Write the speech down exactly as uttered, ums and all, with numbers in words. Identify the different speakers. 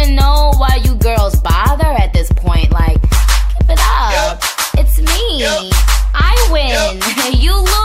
Speaker 1: even know why you girls bother at this point. Like, give it up. It's me. I win. You lose.